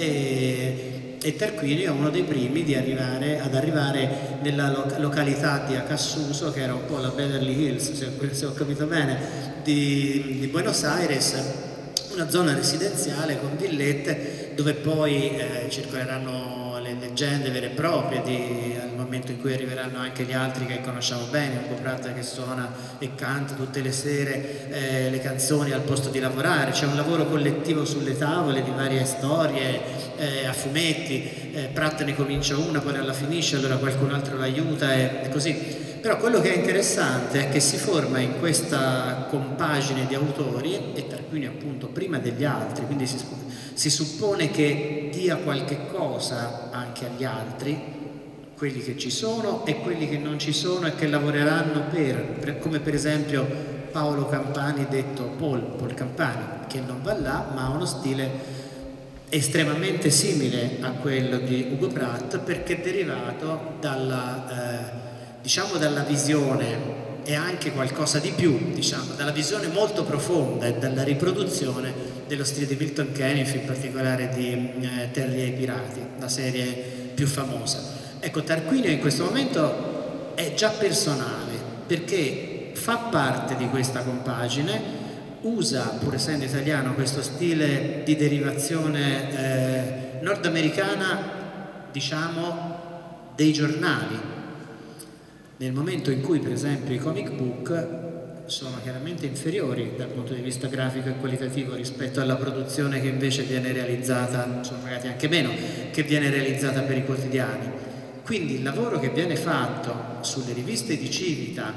S3: e, e Tarquinio è uno dei primi di arrivare, ad arrivare nella lo, località di Acassuso, che era un po' la Beverly Hills, se, se ho capito bene, Di, di Buenos Aires, una zona residenziale con villette dove poi eh, circoleranno le leggende vere e proprie di, al momento in cui arriveranno anche gli altri che conosciamo bene, Ugo Pratt che suona e canta tutte le sere eh, le canzoni al posto di lavorare. C'è un lavoro collettivo sulle tavole di varie storie eh, a fumetti, eh, Pratt ne comincia una, poi la finisce, allora qualcun altro l'aiuta e, e così. Però quello che è interessante è che si forma in questa compagine di autori, e Tarquinio appunto prima degli altri, quindi si, si suppone che dia qualche cosa anche agli altri, quelli che ci sono e quelli che non ci sono e che lavoreranno per, come per esempio Paolo Campani, detto Paul, Paul Campani, che non va là ma ha uno stile estremamente simile a quello di Ugo Pratt, perché è derivato dalla... Eh, diciamo dalla visione è anche qualcosa di più, diciamo, dalla visione molto profonda e dalla riproduzione dello stile di Milton Caniff, in particolare di eh, Terry e i Pirati, la serie più famosa. Ecco, Tarquinio in questo momento è già personale, perché fa parte di questa compagine, usa, pur essendo italiano, questo stile di derivazione eh, nordamericana, diciamo, dei giornali. Nel momento in cui, per esempio, i comic book sono chiaramente inferiori dal punto di vista grafico e qualitativo rispetto alla produzione che invece viene realizzata, sono pagati anche meno, che viene realizzata per i quotidiani. Quindi il lavoro che viene fatto sulle riviste di Civita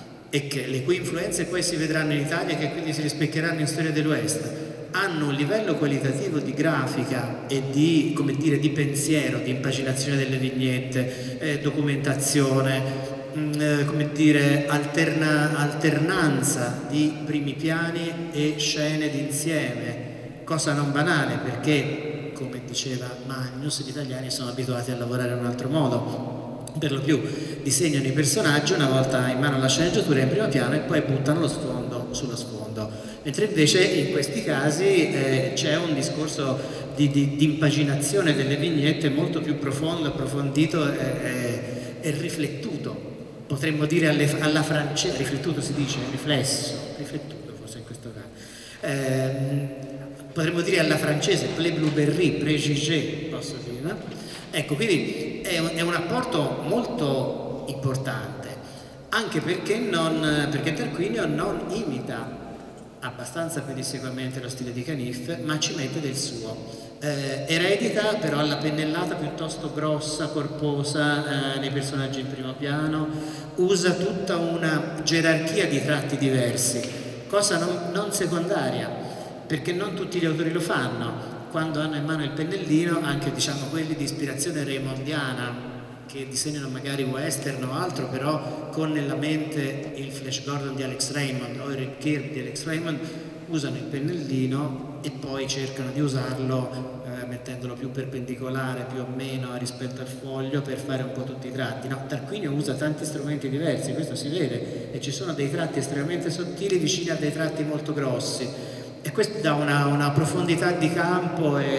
S3: e che, le cui influenze poi si vedranno in Italia e che quindi si rispecchieranno in Storia dell'Ouest, hanno un livello qualitativo di grafica e di, come dire, di pensiero, di impaginazione delle vignette, eh, documentazione, come dire, alterna, alternanza di primi piani e scene d'insieme, cosa non banale perché, come diceva Magnus, gli italiani sono abituati a lavorare in un altro modo, per lo più disegnano i personaggi una volta in mano alla sceneggiatura in primo piano e poi buttano lo sfondo sullo sfondo, mentre invece in questi casi eh, c'è un discorso di, di, di impaginazione delle vignette molto più profondo, approfondito e, e, e riflettuto. Potremmo dire alle, alla francese, riflettuto si dice, riflesso, riflettuto forse in questo caso, eh, potremmo dire alla francese, pré blueberry, pré-gigé, posso dire, no? Ecco, quindi è un, è un apporto molto importante, anche perché, non, perché Tarquinio non imita abbastanza pedissequamente lo stile di Caniff, ma ci mette del suo. Eh, eredita però la pennellata piuttosto grossa, corposa eh, nei personaggi in primo piano, usa tutta una gerarchia di tratti diversi, cosa non, non secondaria, perché non tutti gli autori lo fanno. Quando hanno in mano il pennellino, anche diciamo quelli di ispirazione raymondiana, che disegnano magari western o altro, però con nella mente il Flash Gordon di Alex Raymond o il Rip Kirby di Alex Raymond, usano il pennellino e poi cercano di usarlo eh, mettendolo più perpendicolare più o meno rispetto al foglio per fare un po' tutti i tratti. No, Tarquinio usa tanti strumenti diversi, questo si vede, e ci sono dei tratti estremamente sottili vicini a dei tratti molto grossi, e questo dà una, una profondità di campo e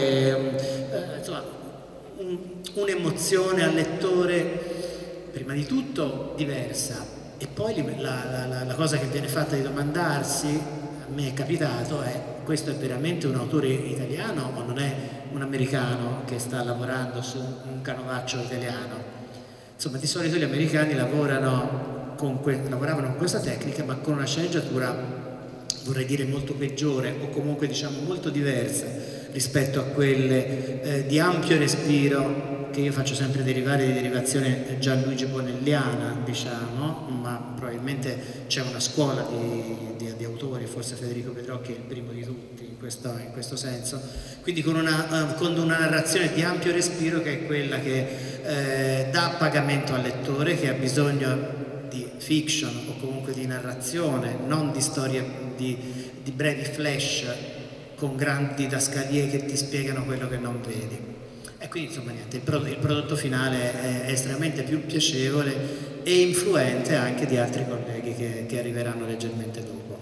S3: eh, insomma un'emozione al lettore prima di tutto diversa, e poi la, la, la cosa che viene fatta di domandarsi, a me è capitato, è: questo è veramente un autore italiano o non è un americano che sta lavorando su un canovaccio italiano? Insomma, di solito gli americani lavorano con que lavoravano con questa tecnica, ma con una sceneggiatura, vorrei dire, molto peggiore, o comunque diciamo molto diversa rispetto a quelle eh, di ampio respiro, che io faccio sempre derivare di derivazione gianluigi bonelliana, diciamo, ma probabilmente c'è una scuola di, di, di autori, forse Federico Pedrocchi è il primo di tutti in questo, in questo senso, quindi con una, uh, con una narrazione di ampio respiro, che è quella che eh, dà pagamento al lettore, che ha bisogno di fiction o comunque di narrazione, non di storie di, di brevi flash con grandi didascalie che ti spiegano quello che non vedi. E quindi insomma niente, il, prodotto, il prodotto finale è estremamente più piacevole e influente anche di altri colleghi che, che arriveranno leggermente dopo.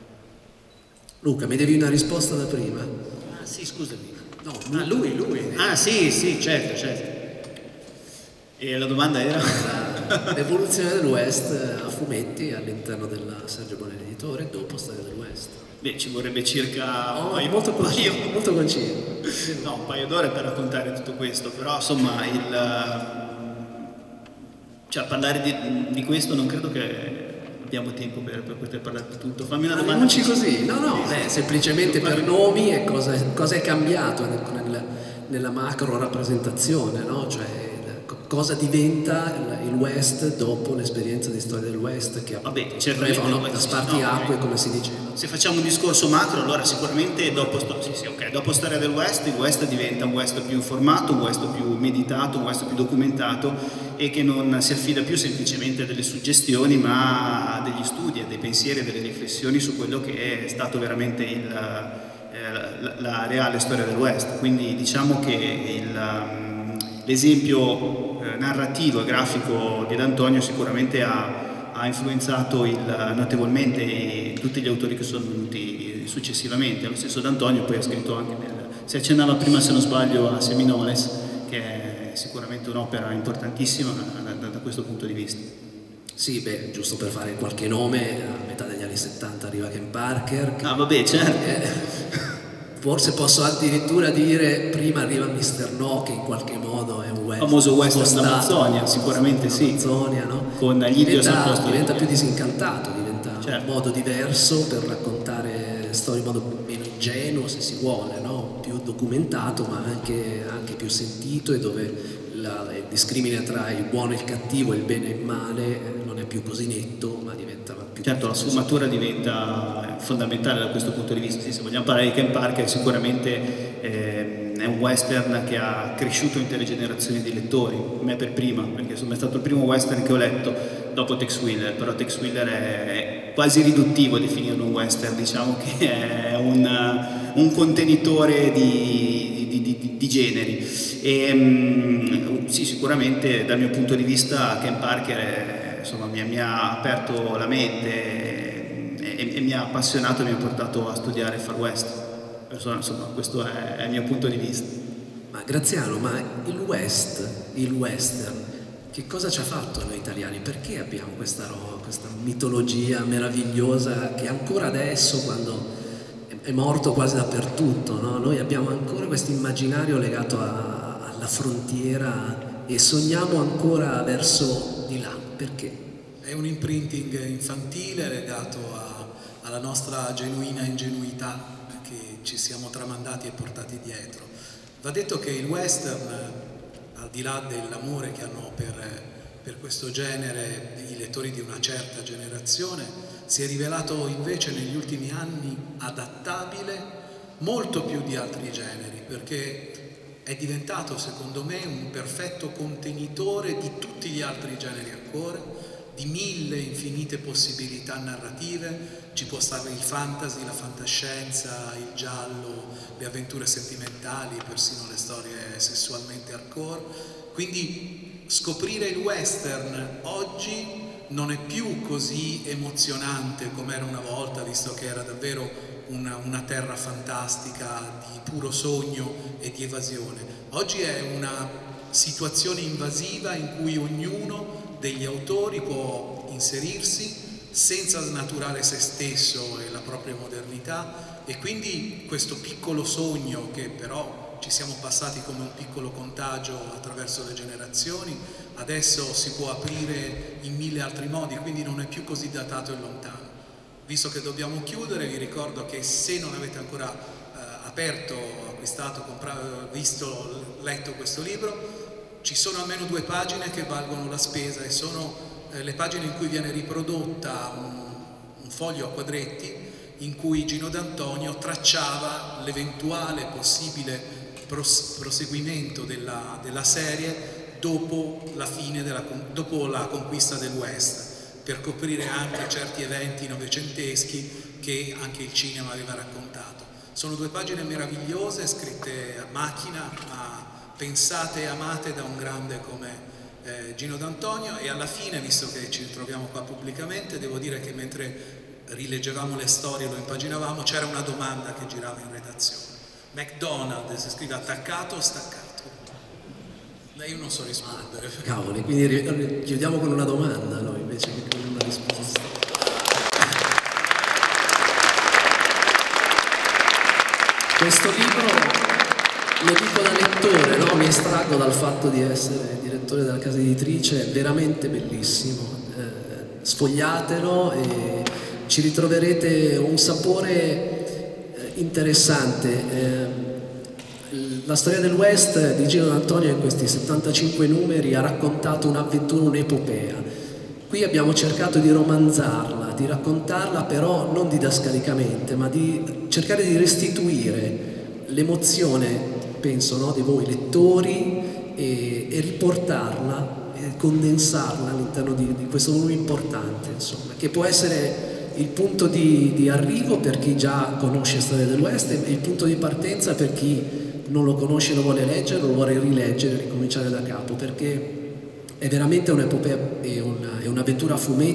S1: Luca, mi devi una risposta da prima?
S3: Ah sì, scusami.
S1: No,
S3: lui, ah, lui, lui. Ah sì, sì, certo, certo.
S4: E la domanda era?
S1: L'evoluzione del West a fumetti all'interno della Sergio Bonelli Editore dopo Storia del West.
S4: Beh, ci vorrebbe circa
S1: oh,
S4: un paio,
S1: molto conciso,
S4: paio,
S1: molto conciso.
S4: No, un paio d'ore per raccontare tutto questo, però insomma il, cioè, parlare di, di questo non credo che abbiamo tempo per, per poter parlare di tutto. Fammi una domanda.
S1: Non ci così, no no, beh, semplicemente per nomi e cosa, cosa è cambiato nel, nel, nella macro rappresentazione, no? Cioè, cosa diventa il West dopo l'esperienza di Storia del West, che
S4: Vabbè,
S1: avevano da spartiacque, no, come si diceva.
S4: Se facciamo un discorso macro, allora sicuramente dopo, sì, sì, okay, dopo Storia del West, il West diventa un West più informato, un West più meditato, un West più documentato, e che non si affida più semplicemente a delle suggestioni, ma a degli studi, a dei pensieri, a delle riflessioni su quello che è stato veramente il, eh, la, la reale storia del West. Quindi diciamo che l'esempio narrativo e grafico di D'Antonio sicuramente ha, ha ha influenzato il, notevolmente tutti gli autori che sono venuti successivamente. Lo stesso D'Antonio poi ha scritto anche, nel, si accennava prima se non sbaglio a Seminoles, che è sicuramente un'opera importantissima da, da, da questo punto di vista.
S1: Sì, beh, giusto per fare qualche nome, a metà degli anni settanta arriva Ken Parker.
S4: Ah vabbè, certo.
S1: Eh, forse posso addirittura dire prima arriva mister No, che in qualche modo è un western.
S4: Famoso western d'Amazzonia, sicuramente sì.
S1: Amazzonia, no?
S4: Con gli indios al posto.
S1: Diventa più disincantato, diventa
S4: certo.
S1: un modo diverso per raccontare storie in modo meno ingenuo, se si vuole, no? Più documentato, ma anche, anche più sentito, e dove la, il discrimine tra il buono e il cattivo, il bene e il male non è più così netto, ma diventa più...
S4: Certo, la sfumatura diventa fondamentale da questo punto di vista. Sì, se vogliamo parlare di Ken Parker, sicuramente eh, è un western che ha cresciuto intere generazioni di lettori, me per prima, perché insomma è stato il primo western che ho letto dopo Tex Willer, però Tex Willer è quasi riduttivo definirlo un western, diciamo che è un, un contenitore di, di, di, di generi. E, um, sì, sicuramente dal mio punto di vista Ken Parker è, insomma, mi, mi ha aperto la mente e, e, e mi ha appassionato e mi ha portato a studiare Far West. Insomma, questo è, è il mio punto di vista.
S1: Ma Graziano, ma il West, il western, che cosa ci ha fatto a noi italiani? Perché abbiamo questa, questa mitologia meravigliosa che ancora adesso, quando è morto quasi dappertutto, no? Noi abbiamo ancora questo immaginario legato a, alla frontiera e sogniamo ancora verso di là. Perché?
S2: È un imprinting infantile legato a, alla nostra genuina ingenuità che ci siamo tramandati e portati dietro. Va detto che il western, al di là dell'amore che hanno per, per questo genere i lettori di una certa generazione, si è rivelato invece negli ultimi anni adattabile molto più di altri generi, perché è diventato secondo me un perfetto contenitore di tutti gli altri generi ancora, di mille infinite possibilità narrative. Ci può stare il fantasy, la fantascienza, il giallo, le avventure sentimentali, persino le storie sessualmente hardcore. Quindi scoprire il western oggi non è più così emozionante come era una volta, visto che era davvero una, una terra fantastica di puro sogno e di evasione. Oggi è una situazione invasiva in cui ognuno degli autori può inserirsi senza snaturare se stesso e la propria modernità, e quindi questo piccolo sogno, che però ci siamo passati come un piccolo contagio attraverso le generazioni, adesso si può aprire in mille altri modi, quindi non è più così datato e lontano. Visto che dobbiamo chiudere, vi ricordo che se non avete ancora eh, aperto, acquistato, comprato, visto, letto questo libro, ci sono almeno due pagine che valgono la spesa, e sono eh, le pagine in cui viene riprodotta un, un foglio a quadretti in cui Gino D'Antonio tracciava l'eventuale possibile pros proseguimento della, della serie dopo la fine della, dopo la conquista del West, per coprire anche certi eventi novecenteschi che anche il cinema aveva raccontato. Sono due pagine meravigliose, scritte a macchina, ma pensate e amate da un grande come eh, Gino D'Antonio. E alla fine, visto che ci ritroviamo qua pubblicamente, devo dire che mentre rileggevamo le storie, lo impaginavamo, c'era una domanda che girava in redazione: McDonald's si scrive attaccato o staccato? E io non so rispondere.
S1: Ah, cavoli, quindi chiudiamo con una domanda noi invece che con una risposta. Questo libro, lo dico da lettore, no? Mi estraggo dal fatto di essere direttore della casa editrice, è veramente bellissimo. Eh, sfogliatelo e ci ritroverete un sapore eh, interessante. Eh, la storia del West di Gino D'Antonio in questi settantacinque numeri ha raccontato un'avventura, un'epopea. Qui abbiamo cercato di romanzarla, di raccontarla però non didascalicamente, ma di cercare di restituire l'emozione, penso, no, di voi lettori e, e riportarla, e condensarla all'interno di, di questo volume importante, insomma, che può essere il punto di, di arrivo per chi già conosce Storia del West e il punto di partenza per chi non lo conosce e lo vuole leggere, lo vuole rileggere, ricominciare da capo, perché è veramente un'epopea e un'avventura a fumetti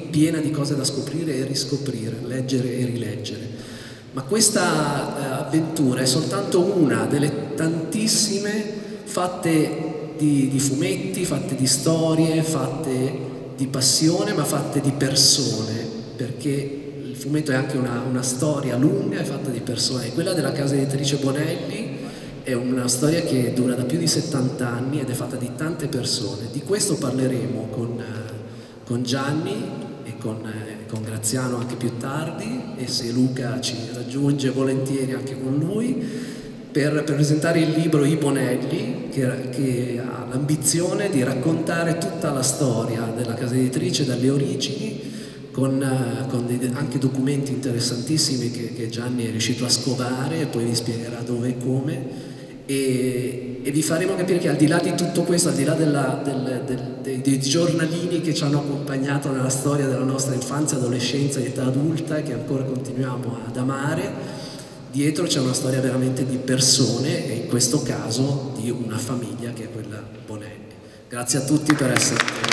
S1: piena di cose da scoprire e riscoprire, leggere e rileggere. Ma questa eh, avventura è soltanto una delle tantissime fatte di, di fumetti, fatte di storie, fatte di passione, ma fatte di persone, perché il fumetto è anche una, una storia lunga, è fatta di persone. E quella della casa editrice Bonelli è una storia che dura da più di settanta anni ed è fatta di tante persone. Di questo parleremo con, con Gianni e con, eh, con Graziano anche più tardi, e se Luca ci raggiunge volentieri anche con lui, per, per presentare il libro I Bonelli, che, che ha l'ambizione di raccontare tutta la storia della casa editrice dalle origini, con, con dei, anche documenti interessantissimi che, che Gianni è riuscito a scovare, e poi vi spiegherà dove e come, e, e vi faremo capire che al di là di tutto questo, al di là della, del, del, dei, dei giornalini che ci hanno accompagnato nella storia della nostra infanzia, adolescenza e età adulta, e che ancora continuiamo ad amare, dietro c'è una storia veramente di persone, e in questo caso di una famiglia che è quella Bonelli. Grazie a tutti per essere qui.